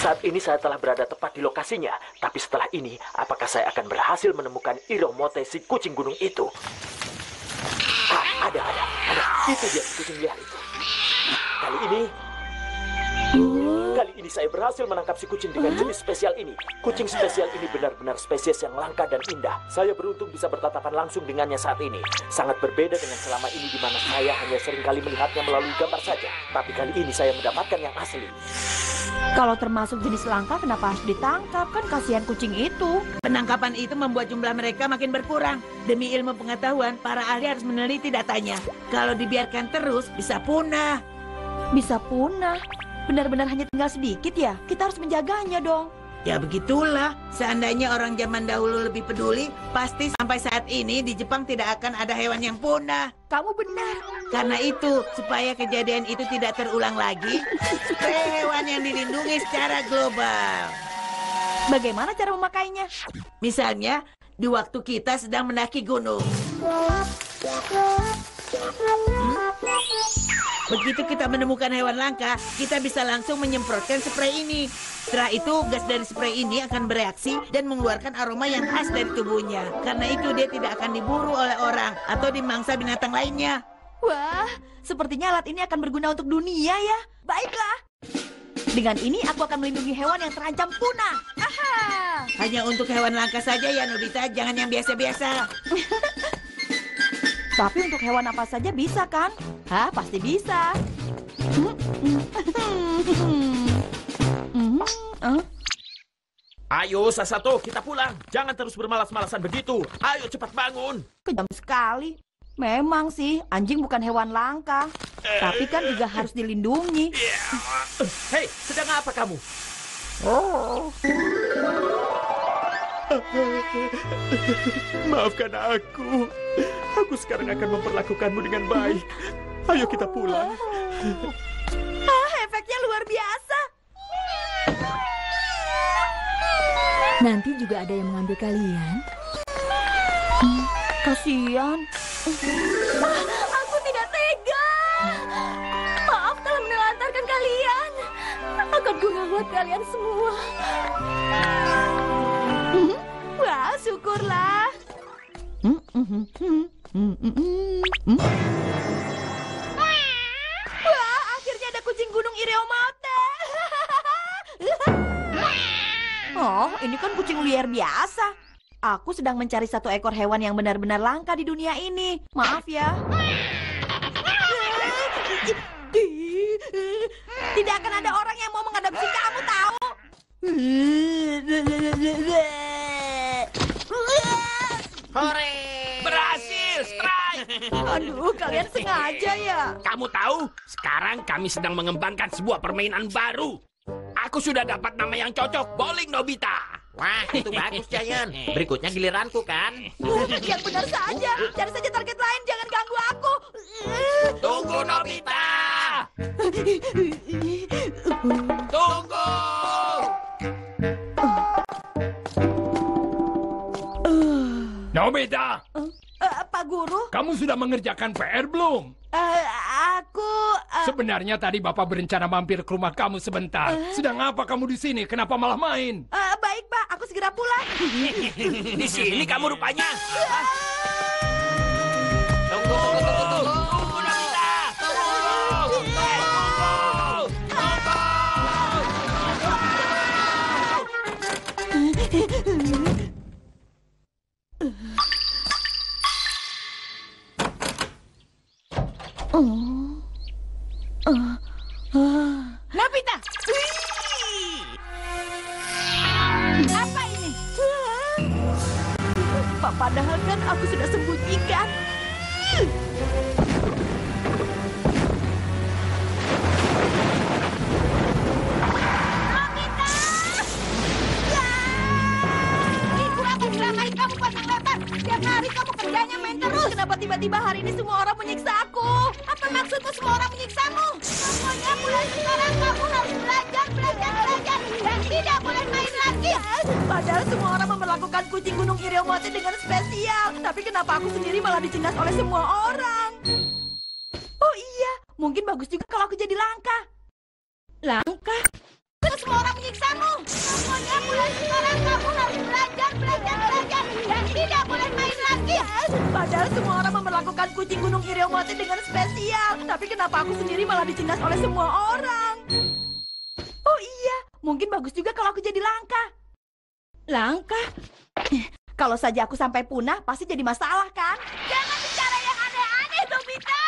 Saat ini saya telah berada tepat di lokasinya. Tapi setelah ini, apakah saya akan berhasil menemukan Iromote si kucing gunung itu? Ada. Itu dia si kucing liar itu. Kali ini saya berhasil menangkap si kucing dengan jenis spesial ini. Kucing spesial ini benar-benar spesies yang langka dan indah. Saya beruntung bisa bertatapan langsung dengannya saat ini. Sangat berbeda dengan selama ini di mana saya hanya seringkali melihatnya melalui gambar saja. Tapi kali ini saya mendapatkan yang asli. Kalau termasuk jenis langka, kenapa harus ditangkap? Kan kasihan kucing itu. Penangkapan itu membuat jumlah mereka makin berkurang. Demi ilmu pengetahuan, para ahli harus meneliti datanya. Kalau dibiarkan terus, bisa punah. Bisa punah? Benar-benar hanya tinggal sedikit ya? Kita harus menjaganya dong. Ya begitulah. Seandainya orang zaman dahulu lebih peduli, pasti sampai saat ini di Jepang tidak akan ada hewan yang punah. Kamu benar. Karena itu, supaya kejadian itu tidak terulang lagi, spray hewan yang dilindungi secara global. Bagaimana cara memakainya? Misalnya, di waktu kita sedang mendaki gunung. Begitu kita menemukan hewan langka, kita bisa langsung menyemprotkan spray ini. Setelah itu, gas dari spray ini akan bereaksi dan mengeluarkan aroma yang khas dari tubuhnya. Karena itu, dia tidak akan diburu oleh orang atau dimangsa binatang lainnya. Wah, sepertinya alat ini akan berguna untuk dunia ya. Baiklah. Dengan ini, aku akan melindungi hewan yang terancam punah. Aha! Hanya untuk hewan langka saja ya, Nobita. Jangan yang biasa-biasa. Tapi untuk hewan apa saja bisa kan? Hah, pasti bisa. Ayo, Sasato, kita pulang. Jangan terus bermalas-malasan begitu. Ayo, cepat bangun. Kejam sekali. Memang sih, anjing bukan hewan langka. Tapi kan juga harus dilindungi. Hei, sedang apa kamu? Maafkan aku. Aku sekarang akan memperlakukanmu dengan baik. Ayo kita pulang. Efeknya luar biasa. Nanti juga ada yang mengambil kalian. Kasihan. Aku tidak tega. Maaf telah menelantarkan kalian. Akan kurawat kalian semua. Wah, syukurlah. Wah, akhirnya ada kucing gunung Iromote. Oh, ini kan kucing liar biasa. Aku sedang mencari satu ekor hewan yang benar-benar langka di dunia ini. Maaf ya. Tidak akan ada orang yang mau mengadopsi kamu, tahu? Hore! Berhasil, strike! Aduh, kalian sengaja ya? Kamu tahu, sekarang kami sedang mengembangkan sebuah permainan baru. Aku sudah dapat nama yang cocok, Bowling Nobita. Wah, itu bagus, Giant. Berikutnya giliranku, kan? Yang benar saja. Cari saja target lain, jangan ganggu aku. Tunggu, Nobita! Tunggu! Nobita, Pak Guru, kamu sudah mengerjakan PR belum? aku... Sebenarnya tadi Bapak berencana mampir ke rumah kamu sebentar. Sedang apa kamu di sini? Kenapa malah main? baik, Pak. Aku segera pulang. Di sini kamu rupanya. Tunggu, Nobita! Nobita! Apa ini? Padahal kan aku sudah sembunyikan. Nobita! Ibu akan selamain kamu pasang lebar. Setiap hari kamu kerjanya main terus. Kenapa tiba-tiba hari ini semua orang menyiksa aku? Apa maksudmu semua orang menyiksamu? Pokoknya mulai sekarang kamu harus belajar dan tidak boleh main lagi. Padahal semua orang memperlakukan kucing gunung Iromote dengan spesial. Tapi kenapa aku sendiri malah dicindas oleh semua orang? Oh iya, mungkin bagus juga kalau aku jadi langka. Langka? Terus semua semua orang menyiksamu. Pokoknya mulai sekarang kamu harus belajar. Dan tidak boleh main lagi. Padahal semua orang memperlakukan kucing Gunung Iriomoti dengan spesial. Tapi kenapa aku sendiri malah dicintas oleh semua orang? Oh iya, mungkin bagus juga kalau aku jadi langka. Langka? Kalau saja aku sampai punah, pasti jadi masalah, kan? Jangan bicara yang aneh-aneh, Nobita!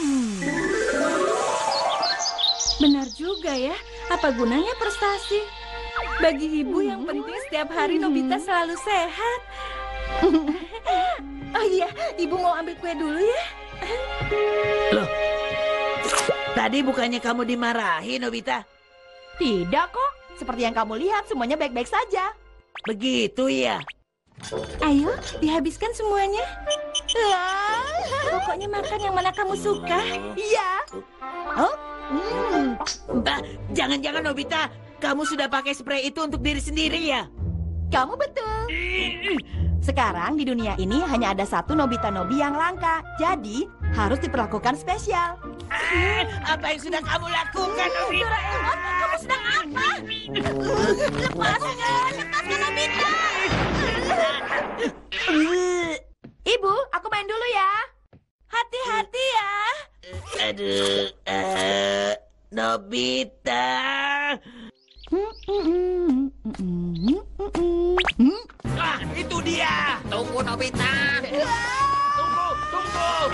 Benar juga ya. Apa gunanya prestasi? Bagi ibu yang penting setiap hari Nobita selalu sehat. Oh iya, ibu mau ambil kue dulu ya? Loh, tadi bukannya kamu dimarahi, Nobita? Tidak kok. Seperti yang kamu lihat, semuanya baik-baik saja. Begitu ya? Ayo, dihabiskan semuanya. Pokoknya makan yang mana kamu suka. Iya. Oh? Jangan-jangan Nobita, kamu sudah pakai spray itu untuk diri sendiri ya? Kamu betul. Sekarang di dunia ini hanya ada satu Nobita Nobi yang langka. Jadi harus diperlakukan spesial. Apa yang sudah kamu lakukan, Nobita? Doraemon, kamu sedang apa? Lepaskan Nobita. Ibu, aku main dulu ya. Hati-hati ya. Aduh, Nobita. Itu dia. Tunggu, Nobita. Tunggu.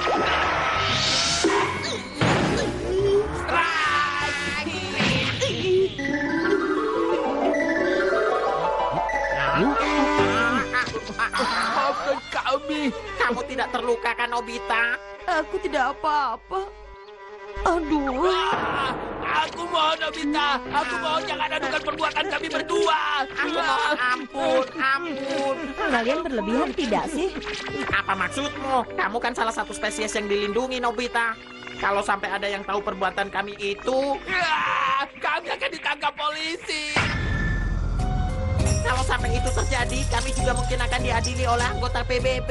Maafkan kami. Kamu tidak terluka kan, Nobita? Aku tidak apa-apa. Aduh. Aku mohon, Nobita. Aku mohon jangan adukan perbuatan kami berdua. Aku mohon ampun. Kalian berlebihan tidak sih? Apa maksudmu? Kamu kan salah satu spesies yang dilindungi, Nobita. Kalau sampai ada yang tahu perbuatan kami itu, Kami akan ditangkap polisi. kalau sampai itu terjadi, kami juga mungkin akan diadili oleh anggota PBB.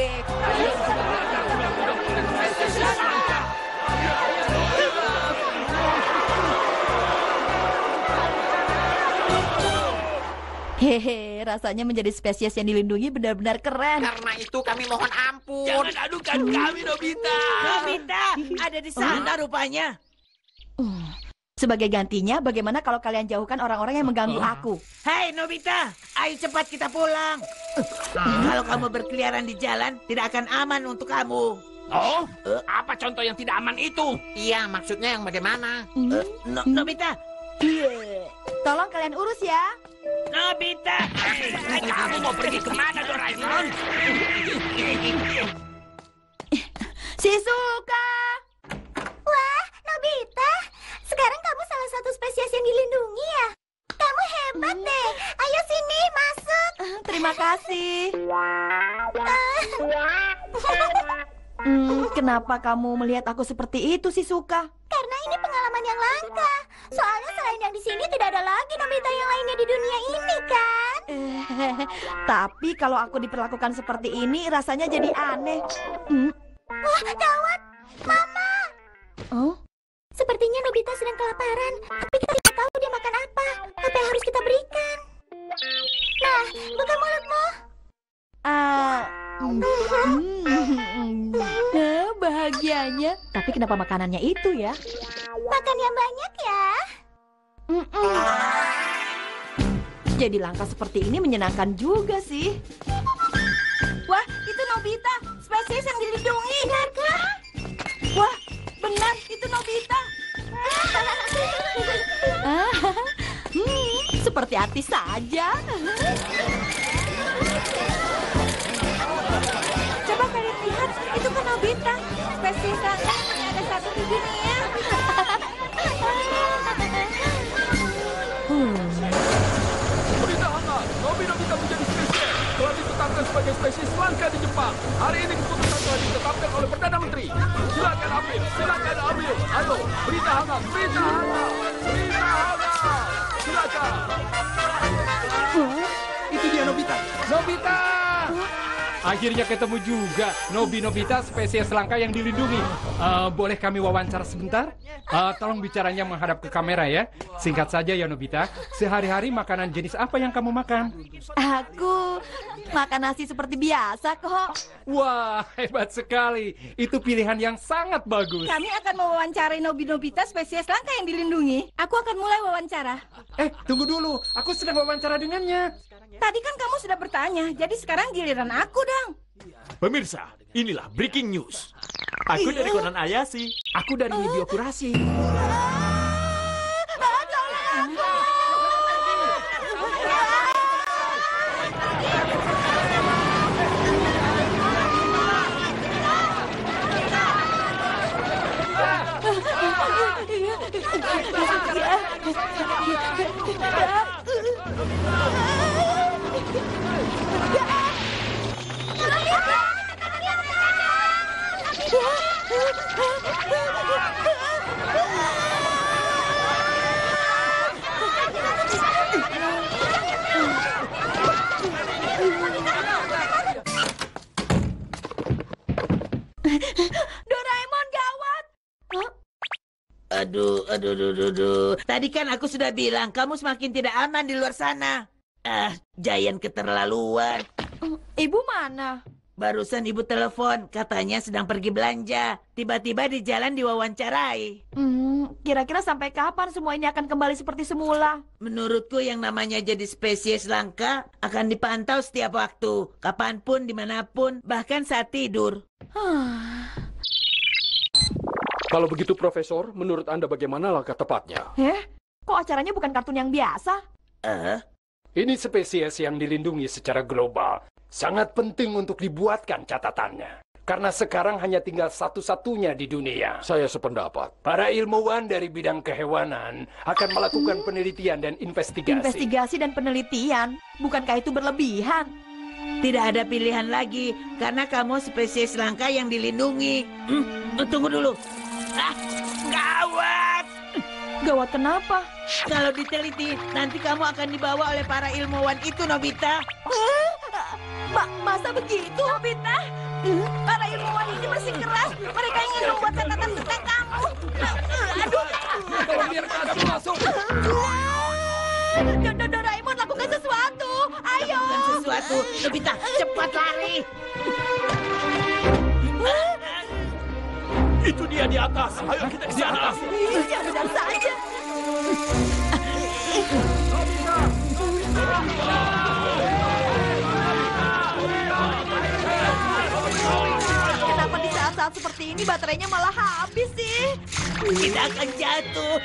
Hehe, rasanya menjadi spesies yang dilindungi benar-benar keren. Karena itu kami mohon ampun. Jangan adukan kami, Nobita. Nobita, ada di sana rupanya. Sebagai gantinya, bagaimana kalau kalian jauhkan orang-orang yang mengganggu aku? Hei Nobita, ayo cepat kita pulang. Kalau kamu berkeliaran di jalan, tidak akan aman untuk kamu. Oh, apa contoh yang tidak aman itu? Iya, maksudnya yang bagaimana? Nobita, Tolong kalian urus ya. Nobita. Kamu mau pergi kemana, Doraemon? Shizuka! Wah, Nobita. Sekarang kamu salah satu spesies yang dilindungi ya? Kamu hebat deh. Ayo sini, masuk. Terima kasih. Kenapa kamu melihat aku seperti itu, Shizuka? Karena ini pengalaman yang langka. Soalnya selain yang di sini tidak ada lagi Nobita yang lainnya di dunia ini, kan? Tapi kalau aku diperlakukan seperti ini, rasanya jadi aneh. Wah, gawat! Mama! Oh? Sepertinya Nobita sedang kelaparan. Tapi kita tidak tahu dia makan apa. Apa yang harus kita berikan? Nah, buka mulutmu. Bahagianya. Tapi kenapa makanannya itu ya? Makan yang banyak ya. Jadi langkah seperti ini menyenangkan juga sih. Wah, itu Nobita, spesies yang dilindungi. Benarkah? Wah, benar, itu Nobita. Seperti artis saja. Coba kalian lihat, itu kan Nobita, spesies langka yang hanya ada satu di dunia. Berita hangat, Nobita menjadi spesies telah ditetapkan sebagai spesies langka di Jepang. Hari ini keputusan telah ditetapkan oleh Perdana Menteri. Silakan ambil. Ayo, berita hangat. Silakan. Itu dia Nobita. Akhirnya ketemu juga. Nobita spesies langka yang dilindungi. Boleh kami wawancara sebentar? Tolong bicaranya menghadap ke kamera ya. Singkat saja ya Nobita. Sehari-hari makanan jenis apa yang kamu makan? Aku makan nasi seperti biasa kok. Wah, hebat sekali. Itu pilihan yang sangat bagus. Kami akan mewawancarai Nobita spesies langka yang dilindungi. Aku akan mulai wawancara. Tunggu dulu. Aku sedang wawancara dengannya. Tadi kan kamu sudah bertanya, jadi sekarang giliran aku dong. Pemirsa, inilah breaking news. Aku dari Conan Ayasi. Aku dari Video Kurasi. Doraemon, gawat. Aduh. Tadi kan aku sudah bilang kamu semakin tidak aman di luar sana. Giant keterlaluan. Ibu mana? Barusan ibu telepon, katanya sedang pergi belanja. Tiba-tiba di jalan diwawancarai. Kira-kira sampai kapan semua ini akan kembali seperti semula? Menurutku yang namanya jadi spesies langka akan dipantau setiap waktu. Kapanpun, dimanapun, bahkan saat tidur. Kalau begitu, Profesor, menurut Anda bagaimana langkah tepatnya? Kok acaranya bukan kartun yang biasa? Ini spesies yang dilindungi secara global. Sangat penting untuk dibuatkan catatannya. Karena sekarang hanya tinggal satu-satunya di dunia. Saya sependapat. Para ilmuwan dari bidang kehewanan akan melakukan penelitian dan investigasi. Investigasi dan penelitian? Bukankah itu berlebihan? Tidak ada pilihan lagi, karena kamu spesies langka yang dilindungi. Tunggu dulu. Gawat! Gawat kenapa? Kalau diteliti, nanti kamu akan dibawa oleh para ilmuwan itu, Nobita. Masa begitu, Nobita? Para ilmuwan ini masih keras. Mereka ingin membuat catatan tentang kamu. Aduh. Tolong biarkan aku masuk. Doraemon, lakukan sesuatu. Ayo. Lakukan sesuatu. Nobita, cepat lari. Itu dia di atas. Ayo kita ke sana. Iya, benar saja. Kenapa di saat-saat seperti ini baterainya malah habis sih? Kita akan jatuh.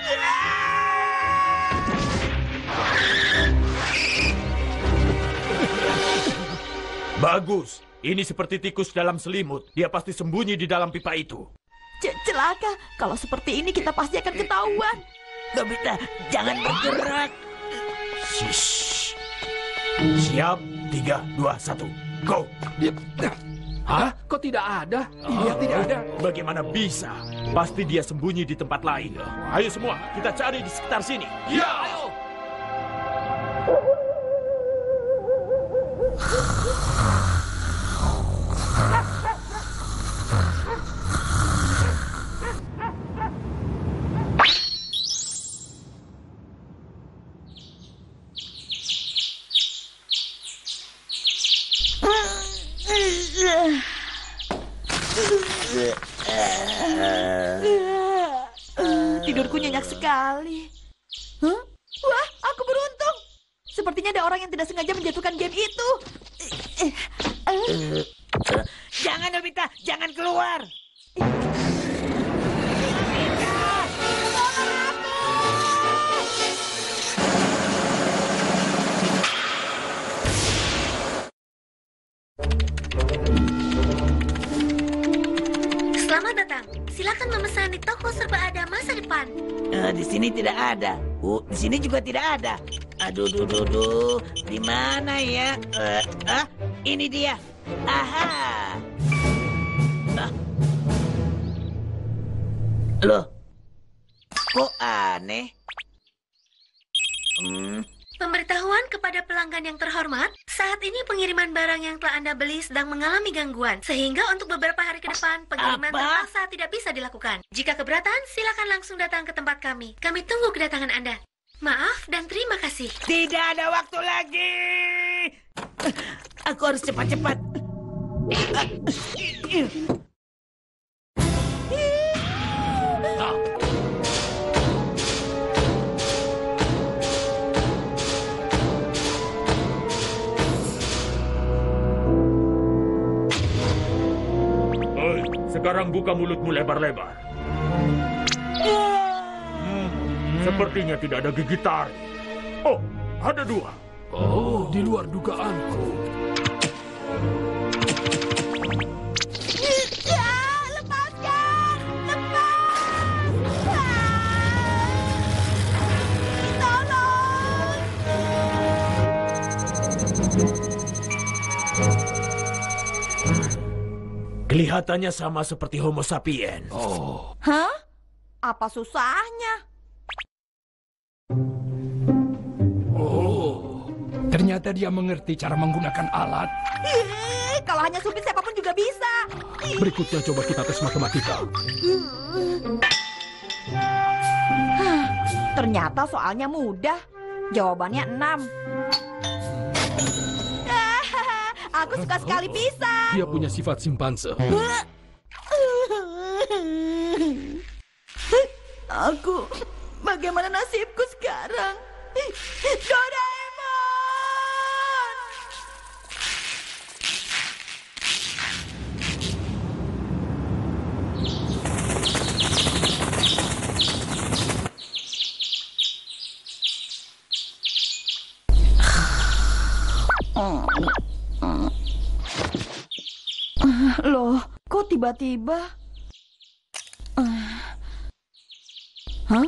Bagus. Ini seperti tikus dalam selimut. Dia pasti sembunyi di dalam pipa itu. Celaka. Kalau seperti ini kita pasti akan ketahuan. Nobita, jangan bergerak. Shish. Siap. 3, 2, 1. Go. Hah? Kok tidak ada? Iya, tidak ada. Bagaimana bisa? Pasti dia sembunyi di tempat lain. Ayo semua, kita cari di sekitar sini. Ya, ayo. Tidurku nyenyak sekali. Wah, aku beruntung. Sepertinya ada orang yang tidak sengaja menjatuhkan game itu. Jangan, Nobita, jangan keluar. Selamat datang. Silakan memesan di toko serba ada masa depan. Di sini tidak ada. Di sini juga tidak ada. Aduh. Di mana ya? Ini dia. Aha. Loh, kok aneh? Pemberitahuan kepada pelanggan yang terhormat, Saat ini pengiriman barang yang telah Anda beli sedang mengalami gangguan, sehingga untuk beberapa hari ke depan pengiriman terpaksa tidak bisa dilakukan. Jika keberatan, silakan langsung datang ke tempat kami. Kami tunggu kedatangan Anda. Maaf dan terima kasih. Tidak ada waktu lagi. Aku harus cepat-cepat. Sekarang buka mulutmu lebar-lebar. Sepertinya tidak ada gigi taring. Oh, ada 2. Oh, di luar dugaanku. Lepaskan! Lepas! Tolong! Kelihatannya sama seperti Homo sapiens. Oh, Hah? Apa susahnya? Ternyata dia mengerti cara menggunakan alat. Kalau hanya supir siapapun juga bisa. berikutnya coba kita tes matematika. Ternyata soalnya mudah. Jawabannya 6. Aku suka sekali pisang. Dia punya sifat simpanse. Aku, bagaimana nasibku sekarang? Doraemon! Loh, kok tiba-tiba? Hah?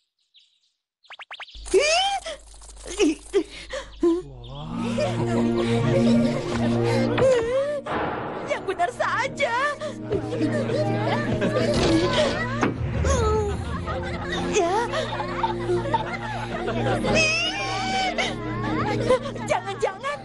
Yang benar saja. Ya. Jangan-jangan.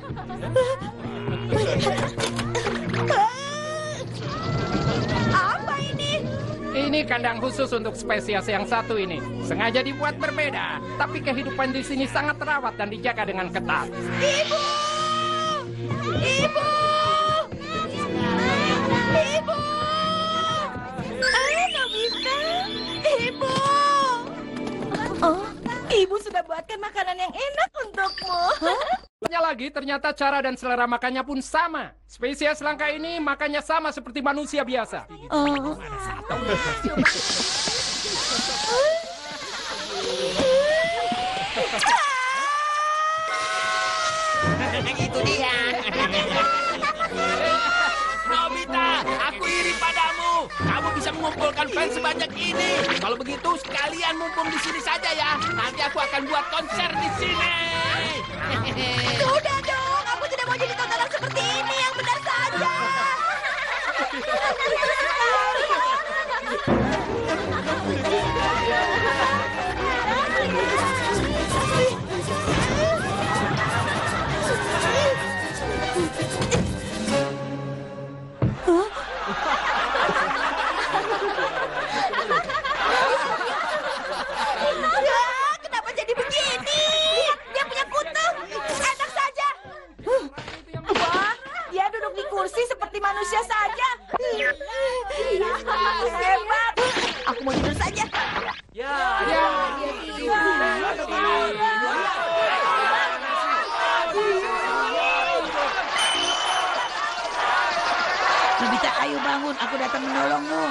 Apa ini? Ini kandang khusus untuk spesies yang satu ini. Sengaja dibuat berbeda, tapi kehidupan di sini sangat terawat dan dijaga dengan ketat. Ibu! Ibu! Ibu! Nobita! Ibu! Oh, ibu sudah buatkan makanan yang enak untukmu. Lagi, ternyata cara dan selera makannya pun sama. Spesies langka ini makannya sama seperti manusia biasa. Oh. Itu dia. Nobita, aku iri padamu. Kamu bisa mengumpulkan fans sebanyak ini. Kalau begitu, sekalian mumpung di sini saja ya. Nanti aku akan buat konser di sini. Sudah dong, aku tidak mau jadi tontonan seperti ini. Yang benar saja. Kenapa jadi begini? Dia punya kutu. Enak saja. Wah, dia duduk di kursi seperti manusia saja. Hebat. Aku mau tidur saja. Nobita, ayo bangun. Aku datang menolongmu.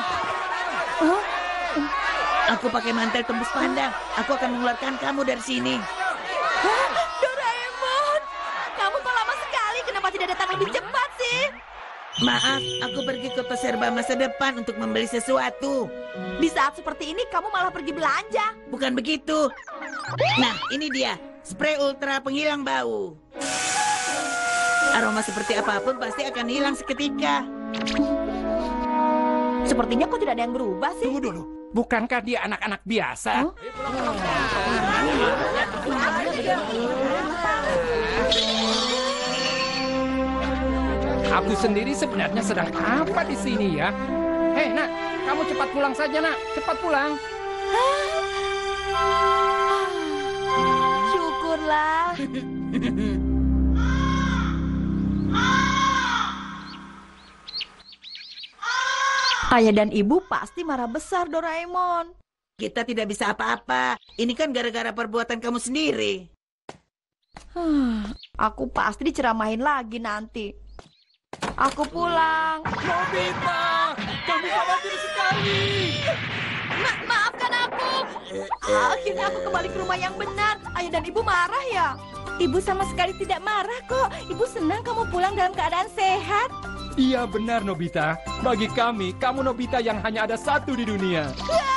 Aku pakai mantel tembus pandang. Aku akan mengeluarkan kamu dari sini. Doraemon, kamu kok lama sekali? Kenapa tidak datang lebih cepat sih? Maaf, aku pergi ke toko serba masa depan untuk membeli sesuatu. Di saat seperti ini, kamu malah pergi belanja. Bukan begitu. Nah, ini dia. Spray ultra penghilang bau. Aroma seperti apapun pasti akan hilang seketika. Sepertinya kok tidak ada yang berubah sih. Tunggu dulu. Bukankah dia anak-anak biasa? Aku sendiri sebenarnya sedang apa di sini ya? Hei, Nak, kamu cepat pulang saja, Nak. Cepat pulang. Syukurlah. Ayah dan ibu pasti marah besar, Doraemon. Kita tidak bisa apa-apa. Ini kan gara-gara perbuatan kamu sendiri. Aku pasti diceramahin lagi nanti. Aku pulang. Nobita, kami khawatir sekali. Maafkan aku. Akhirnya aku kembali ke rumah yang benar. Ayah dan ibu marah ya? Ibu sama sekali tidak marah kok. Ibu senang kamu pulang dalam keadaan sehat. Iya benar, Nobita. Bagi kami, kamu Nobita yang hanya ada satu di dunia.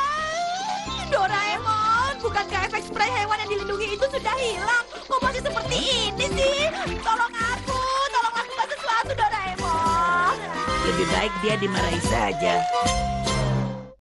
Doraemon, bukankah efek spray hewan yang dilindungi itu sudah hilang? Kok masih seperti ini sih? Tolong aku lakukan sesuatu, Doraemon. Lebih baik dia dimarahi saja.